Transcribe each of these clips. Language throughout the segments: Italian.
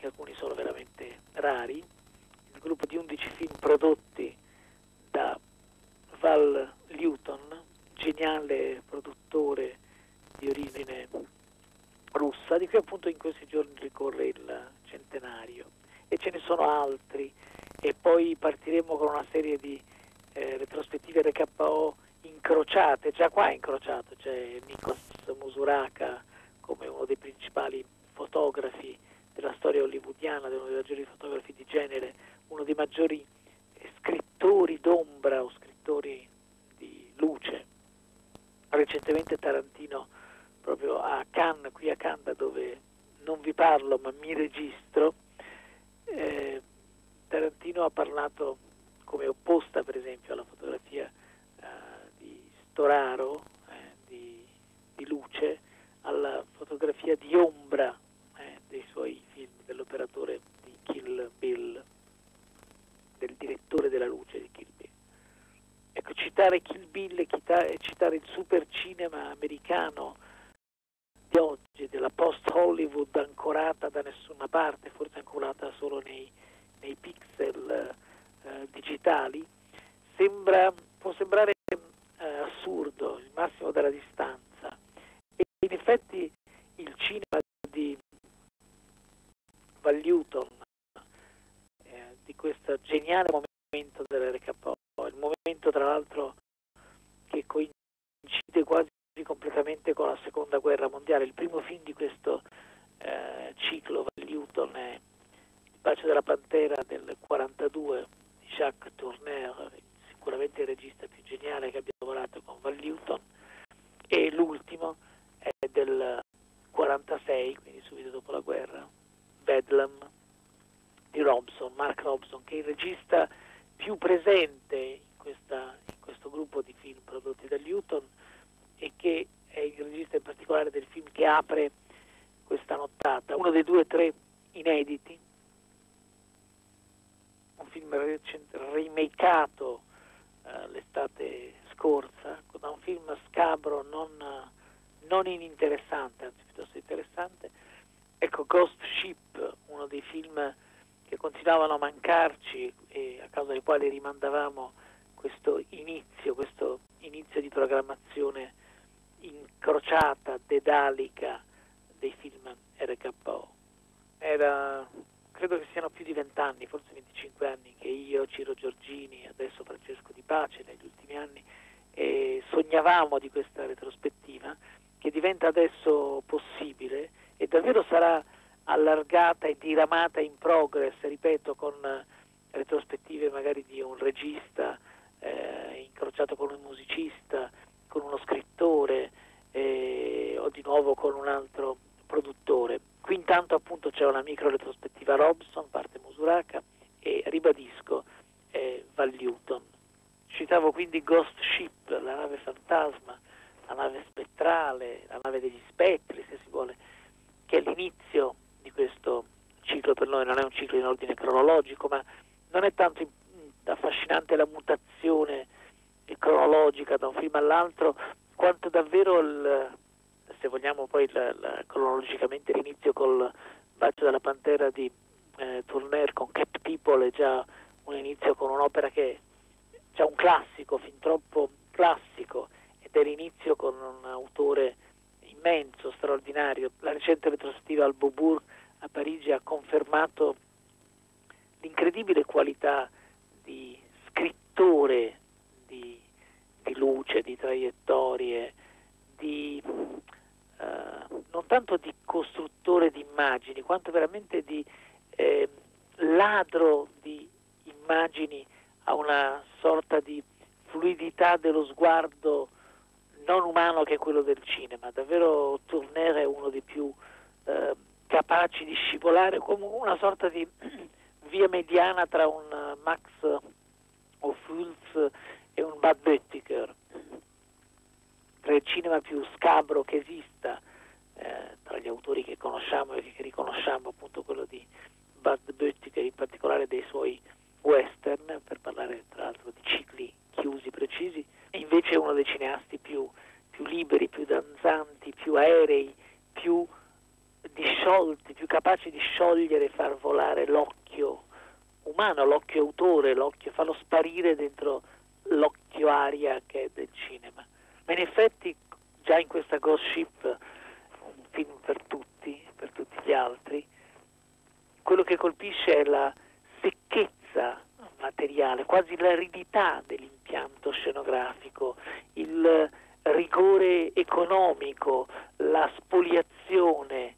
perché alcuni sono veramente rari, il gruppo di 11 film prodotti da Val Lewton, geniale produttore di origine russa, di cui appunto in questi giorni ricorre il centenario, e ce ne sono altri, e poi partiremo con una serie di retrospettive RKO incrociate. Già qua è incrociato, c'è Nikos Musuraka come uno dei principali fotografi della storia hollywoodiana, uno dei maggiori fotografi di genere, uno dei maggiori scrittori d'ombra o scrittori di luce. Recentemente Tarantino, proprio a Cannes, qui a Cannes, da dove non vi parlo ma mi registro, Tarantino ha parlato come opposta per esempio alla fotografia di Storaro, di luce, alla fotografia di ombra dei suoi film, dell'operatore di Kill Bill, del direttore della luce di Kill Bill. Ecco, citare Kill Bill e citare il super cinema americano di oggi, della post-Hollywood ancorata da nessuna parte, forse ancorata solo nei pixel digitali, può sembrare assurdo, il massimo della distanza. E in effetti il cinema di Val Lewton, di questo geniale momento dell'RKO, il momento tra l'altro che coincide quasi completamente con la seconda guerra mondiale. Il primo film di questo ciclo Val Lewton è Il bacio della pantera del 42 di Jacques Tourneur, sicuramente il regista più geniale che abbia lavorato con Val Lewton, e l'ultimo è del 46, quindi subito dopo la guerra, Bedlam di Robson, Mark Robson, che è il regista più presente in questo gruppo di film prodotti da Lewton, e che è il regista in particolare del film che apre questa nottata, uno dei 2 o 3 inediti, un film remakeato l'estate scorsa, da un film scabro non ininteressante, anzi piuttosto interessante. Ecco, Ghost Ship, uno dei film che continuavano a mancarci e a causa dei quali rimandavamo questo inizio di programmazione incrociata, dedalica dei film RKO. Credo che siano più di 20 anni, forse 25 anni, che io, Ciro Giorgini, adesso Francesco Di Pace, negli ultimi anni, sognavamo di questa retrospettiva, che diventa adesso possibile e davvero sarà allargata e diramata in progress, ripeto, con retrospettive magari di un regista incrociato con un musicista, con uno scrittore o di nuovo con un altro produttore. Qui intanto appunto c'è una micro retrospettiva Robson, parte Musuraka, e ribadisco Val Lewton. Citavo quindi Ghost Ship, la nave fantasma, la nave spettrale, la nave degli spettri, se si vuole, che è l'inizio di questo ciclo. Per noi non è un ciclo in ordine cronologico, ma non è tanto affascinante la mutazione cronologica da un film all'altro, quanto davvero se vogliamo poi cronologicamente l'inizio col bacio della pantera di Tourneur con Cat People è già un inizio con un'opera che è già un classico, fin troppo classico, ed è l'inizio con un autore immenso, straordinario. La recente retrospettiva al Beaubourg a Parigi ha confermato l'incredibile qualità di scrittore di luce, di traiettorie, non tanto di costruttore di immagini, quanto veramente di ladro di immagini, a una sorta di fluidità dello sguardo non umano che è quello del cinema. Davvero Tourneur è uno dei più capaci di scivolare come una sorta di via mediana tra un Max Ophuls e un Bud Böttcher, tra il cinema più scabro che esista, tra gli autori che conosciamo e che riconosciamo, appunto quello di Bud Böttcher, in particolare dei suoi western, per parlare tra l'altro di cicli chiusi, precisi, e invece è uno dei cineasti più liberi, più danzanti, più aerei, più sciolti, più capaci di sciogliere e far volare l'occhio umano, l'occhio autore, farlo sparire dentro l'occhio aria che è del cinema. Ma in effetti già in questa Ghost Ship, un film per tutti gli altri, quello che colpisce è la secchezza materiale, quasi l'aridità dell'impianto scenografico, il rigore economico, la spoliazione,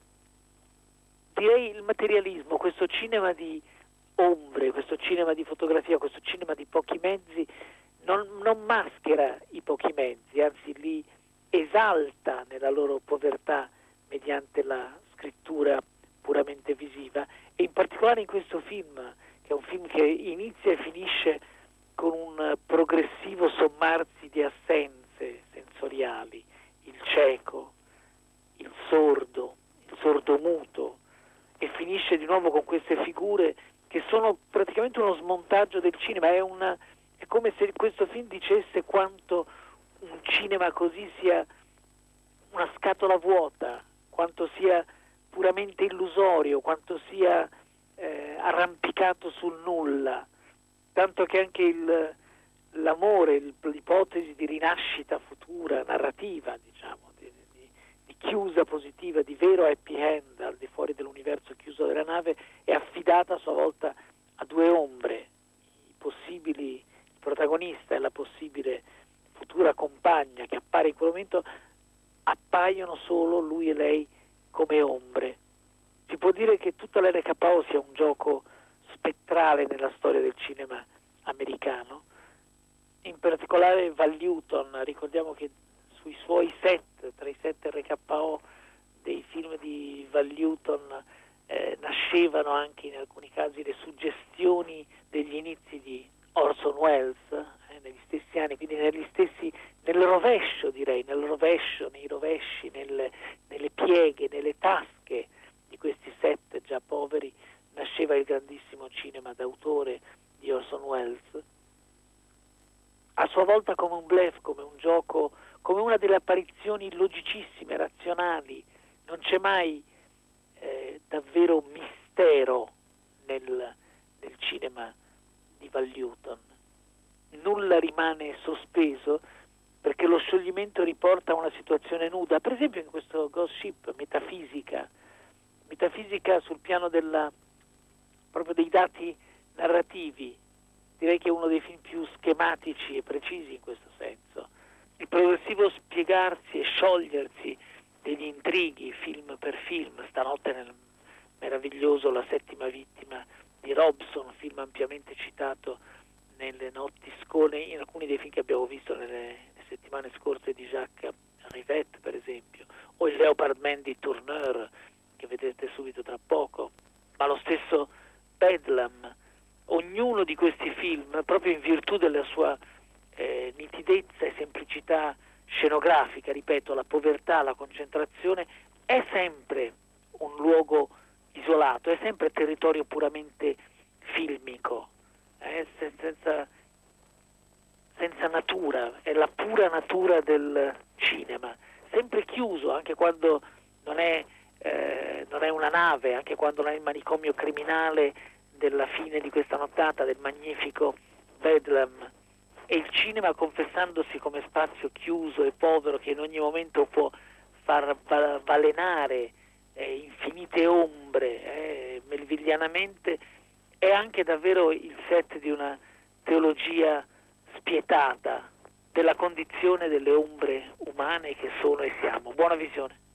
direi il materialismo, questo cinema di ombre, questo cinema di fotografia, questo cinema di pochi mezzi non maschera i pochi mezzi, anzi li esalta nella loro povertà mediante la scrittura puramente visiva, e in particolare in questo film, che è un film che inizia e finisce con un progressivo sommarsi di assenze sensoriali, il cieco, il sordo muto, e finisce di nuovo con queste figure che sono praticamente uno smontaggio del cinema. È come se questo film dicesse quanto un cinema così sia una scatola vuota, quanto sia puramente illusorio, quanto sia arrampicato sul nulla, tanto che anche l'amore, l'ipotesi di rinascita futura, narrativa, diciamo, di chiusa positiva, di vero happy end al di fuori dell'universo chiuso della nave, è affidata a sua volta a due ombre, il protagonista e la possibile futura compagna che appare in quel momento. Appaiono solo lui e lei come ombre. Si può dire che tutta l'RKO sia un gioco spettrale nella storia del cinema americano, in particolare Val Newton. Ricordiamo che sui suoi set, tra i set RKO dei film di Val Newton, nascevano anche in alcuni casi le suggestioni degli inizi di Orson Welles negli stessi anni, quindi nel rovescio, nei rovesci, nelle pieghe, nelle tasche di questi set già poveri, nasceva il grandissimo cinema d'autore di Orson Welles, a sua volta come un bluff, come un gioco, come una delle apparizioni logicissime, razionali. Non c'è mai davvero mistero nel cinema di Val Newton. Nulla rimane sospeso, perché lo scioglimento riporta a una situazione nuda. Per esempio in questo Ghost Ship, metafisica sul piano proprio dei dati narrativi. Direi che è uno dei film più schematici e precisi in questo senso. Il progressivo spiegarsi e sciogliersi degli intrighi film per film, stanotte nel meraviglioso La settima vittima di Robson, film ampiamente citato nelle notti scorse, in alcuni dei film che abbiamo visto nelle settimane scorse di Jacques Rivette, per esempio, o il Leopard Man di Tourneur, che vedrete subito tra poco, ma lo stesso Bedlam. Ognuno di questi film, proprio in virtù della sua nitidezza e semplicità scenografica, ripeto, la povertà, la concentrazione, è sempre un luogo isolato, è sempre territorio puramente filmico, senza natura, è la pura natura del cinema, sempre chiuso, anche quando non è una nave, anche quando non è il manicomio criminale della fine di questa nottata, del magnifico Bedlam. E il cinema, confessandosi come spazio chiuso e povero che in ogni momento può far balenare infinite ombre meraviglianamente, è anche davvero il set di una teologia spietata della condizione delle ombre umane che sono e siamo. Buona visione.